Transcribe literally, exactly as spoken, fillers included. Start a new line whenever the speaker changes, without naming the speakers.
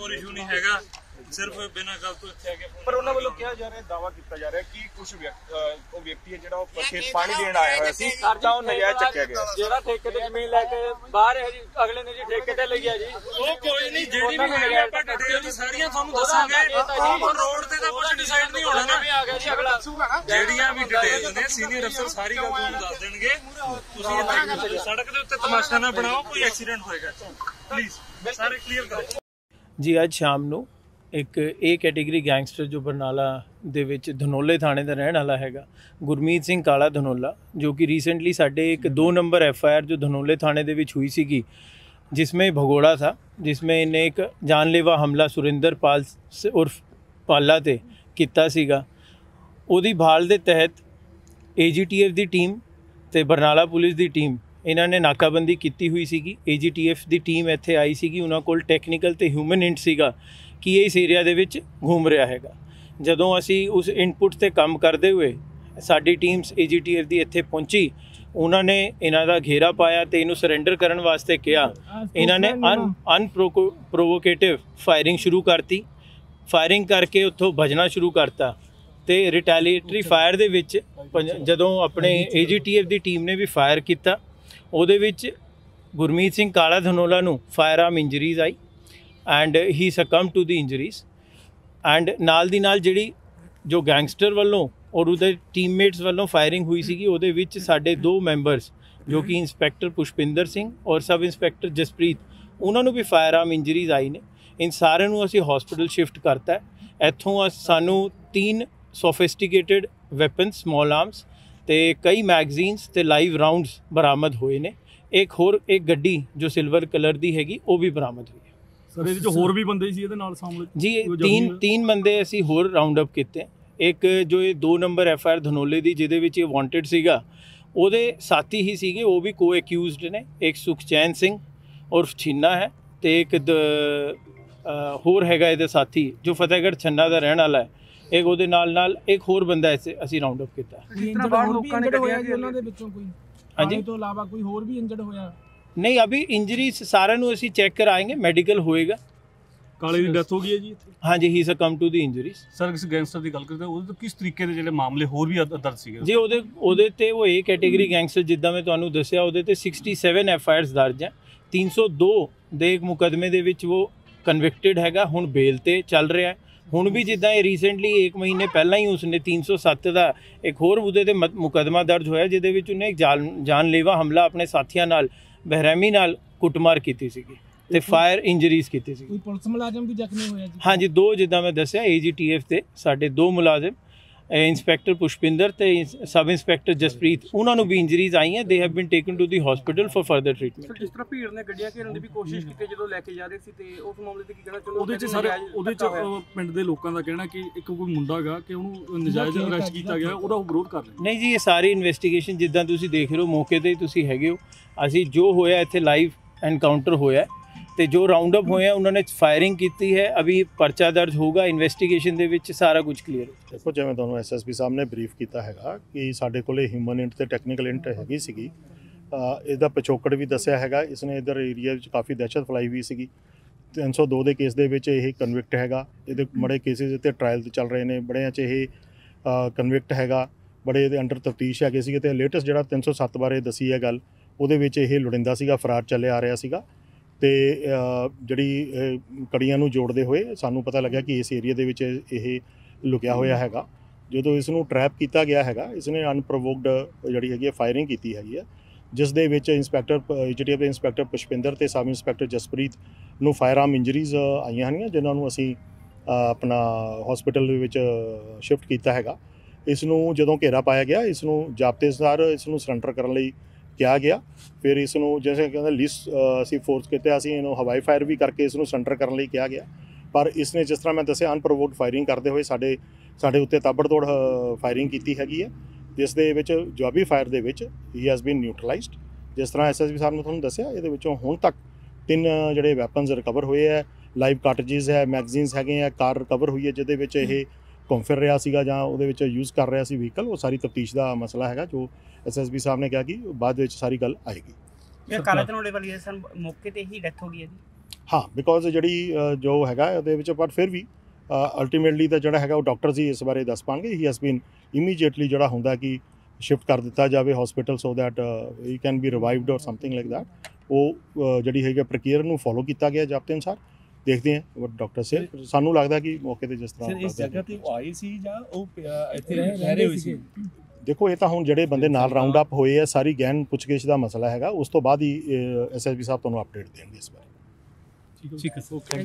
ਹੋਰ ਇਸ਼ੂ नहीं हैगा, सिर्फ बिना गल तो इत्थे आके
पर उन्हां ਵੱਲੋਂ ਕਿਹਾ ਜਾ ਰਿਹਾ, ਦਾਵਾ ਕੀਤਾ ਜਾ ਰਿਹਾ ਕਿ ਕੁਝ ਉਹ ਵਿਅਕਤੀ ਹੈ ਜਿਹੜਾ ਉਹ ਖੇਤ ਪਾਣੀ ਦੇਣ ਆਇਆ ਹੋਇਆ ਸੀ ਤਾਂ ਉਹ ਨਜਾਇਜ਼ ਚੱਕਿਆ ਗਿਆ। ਜਿਹੜਾ ਠੇਕੇ ਤੇ ਜ਼ਮੀਨ ਲੈ ਕੇ ਬਾਹਰ ਹੈ ਜੀ, ਅਗਲੇ ਨੇ ਜੀ ਠੇਕੇ ਤੇ ਲਈ ਹੈ ਜੀ, ਉਹ ਕੋਈ ਨਹੀਂ, ਜਿਹੜੀ ਵੀ ਹੈਗੀ ਆਪਾਂ ਡਿਟੇਲ ਸਾਰੀਆਂ ਤੁਹਾਨੂੰ ਦੱਸਾਂਗੇ। ਰੋਡ ਤੇ ਤਾਂ ਕੁਝ ਡਿਸਾਈਡ ਨਹੀਂ ਹੋਣਾ ਨਾ, ਆ ਗਿਆ ਜੀ ਅਗਲਾ, ਜਿਹੜੀਆਂ ਵੀ ਡਿਟੇਲ ਨੇ ਸੀਨੀਅਰ ਅਫਸਰ ਸਾਰੀ ਗੱਲ ਤੁਹਾਨੂੰ ਦੱਸ ਦੇਣਗੇ। ਤੁਸੀਂ ਇੱਥੇ ਸੜਕ ਦੇ ਉੱਤੇ ਤਮਾਸ਼ਾ ਨਾ ਬਣਾਓ, ਕੋਈ ਐਕਸੀਡੈਂਟ ਹੋਏਗਾ ਪਲੀਜ਼ ਸਾਰੇ ਕਲੀਅਰ ਕਰੋ
ਜੀ। ਅੱਜ ਸ਼ਾਮ ਨੂੰ एक ए कैटेगरी गैंगस्टर जो बरनाला दे विच धनोले थाने का रहने वाला हैगा गुरमीत सिंह काला धनोला, जो कि रीसेंटली साढ़े एक दो नंबर एफ आई आर जो धनोले थाने दे विच हुई सीगी, जिसमें भगोड़ा था, जिसमें इन्हें एक जानलेवा हमला सुरिंदर पाल उर्फ पाला ते किया सीगा। उहदी भाल दे तहत ए जी टी एफ की टीम ते बरनाला पुलिस की टीम इन्होंने नाकाबंदी की हुई सीगी। ए जी टी एफ की टीम इत्थे आई सीगी, उन्हां कोल टैक्नीकल ते ह्यूमन इंट सीगा कि इस एरिया दे विच घूम रहा हैगा। जदों असी उस इनपुट ते काम करते हुए साडी teams A G T F की इत्थे पहुंची, उन्होंने इन्हां दा घेरा पाया तो इनू सरेंडर करने वास्ते कहा। इन्होंने अन अनप्रो प्रोवोकेटिव फायरिंग शुरू करती, फायरिंग करके उत्थों भजना शुरू करता तो रिटैलीएटरी फायर दे विच जदों अपने ए जी टी एफ की टीम ने भी फायर किया, उहदे विच गुरमीत सिंह काला धनोला नू फायर आर्म इंजरीज आई and he succumb to the injuries. And नाल दी नाल जिहड़ी जो गैंगस्टर वालों और उहदे टीममेट्स वालों फायरिंग हुई सीगी, उहदे विच साडे दो मैंबरस जो कि इंस्पैक्टर पुष्पिंदर सिंह और सब इंस्पैक्टर जसप्रीत, उन्होंने भी फायर आर्म इंजरीज आई ने। इन सारे नूं असीं हॉस्पिटल शिफ्ट करता है। इत्थों सानू तीन सोफिस्टिकेटेड वैपन स्मॉल आर्म्स ते कई मैगजीन्स ते लाइव राउंड्स बरामद होए ने। एक होर एक गड्डी जो सिल्वर कलर दी हैगी वो भी बरामद हुई है।
सर इहदे च होर भी बंदे सी इहदे नाल शामिल
जी, तीन तीन बंदे असीं होर राउंड अप कीते। एक जो ये दो नंबर एफ आई आर धनोले दी जिहदे विच ये वांटेड सीगा, ਉਹਦੇ साथी ही सीगे, वो भी को एक्यूज्ड ने। एक सुखचैन सिंह उर्फ छीना है तो एक होर हैगा ਇਹਦੇ साथी जो फतेहगढ़ छन्ना ਦਾ ਰਹਿਣ ਵਾਲਾ है। एक ਉਹਦੇ ਨਾਲ ਨਾਲ एक होर बंदा ऐसे ਅਸੀਂ राउंड अप ਕੀਤਾ। हाँ जी,
तो इलावा कोई होर भी इंजर्ड होया
नहीं, अभी इंजरी सारे ਨੂੰ ਅਸੀਂ चेक कराएंगे, मेडिकल होएगा।
ਕਾਲੇ ਦੀ ਡੈਥ ਹੋ ਗਈ ਹੈ ਜੀ ਇੱਥੇ?
हाँ जी, he succumb to the injuries.
Sir ਕਿਸ ਗੈਂਗਸਟਰ ਦੀ ਗੱਲ ਕਰਦੇ ਉਹਦੇ ਤੋਂ ਕਿਸ ਤਰੀਕੇ ਦੇ ਜਿਹੜੇ ਮਾਮਲੇ ਹੋਰ ਵੀ ਦਰਜ ਸੀਗੇ
ਜੀ? ਉਹਦੇ ਉਹਦੇ ਤੇ ਉਹ ਏ ਕੈਟੇਗਰੀ ਗੈਂਗਸਟਰ ਜਿੱਦਾਂ ਮੈਂ ਤੁਹਾਨੂੰ ਦੱਸਿਆ, ਉਹਦੇ ਤੇ ਸixty-seven ਐਫ ਆਈ ਆਰਸ ਦਰਜ ਹੈ। तीन सौ दो ਦੇ ਇੱਕ ਮੁਕੱਦਮੇ ਦੇ ਵਿੱਚ ਉਹ ਕਨਵਿਕਟਡ ਹੈਗਾ, ਹੁਣ ਬੇਲ ਤੇ ਚੱਲ ਰਿਹਾ ਹੈ। ਹੁਣ ਵੀ ਜਿੱਦਾਂ ਇਹ ਰੀਸੈਂਟਲੀ ਇੱਕ ਮਹੀਨੇ ਪਹਿਲਾਂ ਹੀ ਉਸਨੇ तीन सौ सत्त ਦਾ ਇੱਕ ਹੋਰ ਉਹਦੇ ਤੇ ਮੁਕੱਦਮਾ ਦਰਜ ਹੋਇਆ, ਜਿਹਦੇ ਵਿੱਚ ਉਹਨੇ ਇੱਕ ਜਾਨ ਜਾਨਲੇਵਾ ਹਮਲਾ ਆਪਣੇ ਸਾਥੀਆਂ ਨਾਲ ਬਹਿਰਮੀ ਨਾਲ ਕੁੱਟਮਾਰ ਕੀਤੀ ਸੀਗੀ ਤੇ ਫਾਇਰ ਇੰਜਰੀਜ਼ ਕੀਤੀ ਸੀ।
ਕੋਈ ਪੁਲਿਸ ਮੁਲਾਜ਼ਮ ਵੀ ਜ਼ਖਮੀ ਹੋਇਆ ਜੀ?
ਹਾਂਜੀ, ਦੋ ਜਿੱਦਾਂ ਮੈਂ ਦੱਸਿਆ ਏ ਜੀ ਟੀ ਐਫ ਤੇ ਸਾਡੇ ਦੋ ਮੁਲਾਜ਼ਮ इंस्पैक्टर पुष्पिंदर ते सब इंस्पैक्टर जसप्रीत, उन्होंने भी इंजरीज आई हैं। They have been taken to the hospital for further treatment.
जिस तरह भीड़ ने ਗੱਡੀਆਂ ਘੇਰਨ ਦੀ ਵੀ ਕੋਸ਼ਿਸ਼ ਕੀਤੀ ਜਦੋਂ ਲੈ ਕੇ ਜਾ ਰਹੇ ਸੀ, ਤੇ ਉਸ ਮਾਮਲੇ ਤੇ ਕੀ ਕਹਿਣਾ ਚਾਹੁੰਦੇ?
ਉਹਦੇ ਚ ਸਾਰੇ ਉਹਦੇ ਚ ਪਿੰਡ ਦੇ ਲੋਕਾਂ ਦਾ ਕਹਿਣਾ ਕਿ ਇੱਕ ਕੋਈ ਮੁੰਡਾ ਹੈਗਾ ਕਿ ਉਹਨੂੰ ਨਜਾਇਜ਼ ਅਰੈਸਟ ਕੀਤਾ ਗਿਆ, ਉਹਦਾ ਵਿਰੋਧ ਕਰ ਰਹੇ।
ਨਹੀਂ ਜੀ, ਇਹ ਸਾਰੀ ਇਨਵੈਸਟੀਗੇਸ਼ਨ ਜਿੱਦਾਂ ਤੁਸੀਂ ਦੇਖ ਰਹੇ ਹੋ, ਮੌਕੇ ਤੇ ਤੁਸੀਂ ਹੈਗੇ ਹੋ। ਅਸੀਂ ਜੋ ਹੋਇਆ ਇੱਥੇ ਲਾਈਵ एनकाउंटर होया तो जो राउंड अप होया उन्होंने फायरिंग की है। अभी परचा दर्ज होगा, इन्वेस्टिगेशन दे विच सारा कुछ क्लीयर हो।
देखो जिवें तुहानूं एस एस पी साहब ने ब्रीफ किया है कि साडे कोले ह्यूमन इंट ते टैक्नीकल इंट हैगी सीगी, इसका पिछोकड़ भी दस्सिया है। इसने इधर एरिया काफ़ी दहशत फैलाई हुई सी। तीन सौ दो के केस के कन्विक्ट हैगा, ये बड़े केसिस इतने ट्रायल चल रहे हैं, बड़े च कन्विक्ट हैगा, बड़े ये अंडर तफ्तीश है। तो लेटेस्ट जो तीन सौ सत्त बारे दसी है गल, वो लुड़िंदा सीगा, फरार चले आ रहा सीगा। तो जिहड़ी कड़ियां नूं जोड़ते हुए सानू पता लग्या कि इस एरिया दे विच ये लुकिया होया हैगा। जो इसनूं ट्रैप किया गया हैगा, इसने अनप्रवोक्ड जिहड़ी हैगी फायरिंग की हैगी है, जिस दे विच इंस्पैक्टर जी टी एफ दे इंस्पैक्टर पुष्पिंदर ते सब इंस्पैक्टर जसप्रीत नूं फायर आर्म इंजरीज आईयां हन, जिन्हां नूं असीं अपना हॉस्पिटल दे विच शिफ्ट किया हैगा। इसनूं जदों घेरा पाया गया, इसनूं जाब्ते अनुसार इसनूं सरैंडर करन लई किया गया। फिर इसनूं जैसे कहते लिस असीं फोर्स किया, असीं इहनूं हवाई फायर भी करके इसनूं सरैंडर करन लई किया गया। पर इसने जिस तरह मैं दस्सिया अनप्रवोक्ड फायरिंग करते हुए साडे साडे उत्ते ताबड़तोड़ फायरिंग की हैगी है, जिस दे विच जवाबी फायर दे विच ही हैज़ बीन न्यूट्रलाइज्ड। जिस तरह एस एस पी साहब ने तुहानूं दस्सिया, इहदे विचों हुण तक तीन जिहड़े वैपन्स रिकवर होए है, लाइव कार्टरिजेस है, मैगजीन्स हैगे है, कार रिकवर हुई है जिहदे विच इह घूम फिर रहा सीगा जां उहदे विच यूज़ कर रहा सी व्हीकल। वो सारी तफ्तीश का मसला है जो एस एस पी साहब ने कहा कि बाद विच सारी गल आएगी।
काला धनोले वाली सर मौके ते ही डेथ हो गई है जी?
ਹਾਂ ਬਿਕੋਜ਼ ਜਿਹੜੀ ਅ, ਜੋ ਹੈਗਾ ਉਹਦੇ ਵਿੱਚ ਪਰ ਫਿਰ ਵੀ ਅਲਟੀਮੇਟਲੀ ਤਾਂ ਜਿਹੜਾ ਹੈਗਾ ਉਹ ਡਾਕਟਰਸ ਹੀ ਇਸ ਬਾਰੇ ਦੱਸ ਪਾਣਗੇ। ਹੀ ਹੈਜ਼ ਬੀਨ ਇਮੀਡੀਏਟਲੀ ਜਿਹੜਾ ਹੁੰਦਾ ਕਿ ਸ਼ਿਫਟ ਕਰ ਦਿੱਤਾ ਜਾਵੇ hospital so that he can be revived or something like that. ਉਹ ਅ, ਜਿਹੜੀ ਹੈਗੀ ਪ੍ਰਕਿਰਿਆ ਨੂੰ ਫੋਲੋ ਕੀਤਾ ਗਿਆ ਜਾਬਤੇ ਅਨੁਸਾਰ। ਦੇਖਦੇ ਹਾਂ ਡਾਕਟਰ ਸੇ ਸਾਨੂੰ ਲੱਗਦਾ ਕਿ ਮੌਕੇ ਤੇ ਜਿਸ ਤਰ੍ਹਾਂ
ਸਰ ਇਸ ਜਗ੍ਹਾ ਤੇ ਉਹ ਆਏ ਸੀ ਜਾਂ ਉਹ ਪਿਆ- ਇੱਥੇ ਰਹਿ ਰਹੇ ਹੋਏ ਸੀ?
ਦੇਖੋ ਇਹ ਤਾਂ ਹੁਣ ਜਿਹੜੇ ਬੰਦੇ ਨਾਲ ਰਾਉਂਡ ਅਪ ਹੋਏ ਆ ਸਾਰੀ ਗਹਿਨ ਪੁੱਛਗਿੱਛ ਦਾ ਮਸਲਾ ਹੈਗਾ। ਉਸ ਤੋਂ ਬਾਅਦ ਹੀ ਐਸ ਐਸ ਪੀ ਸਾਹਿਬ ਤੁਹਾਨੂੰ ਅਪਡੇਟ ਦੇਣਗੇ ਇਸ ਬਾਰੇ।
ਠੀਕ ਹੈ ਸਰ।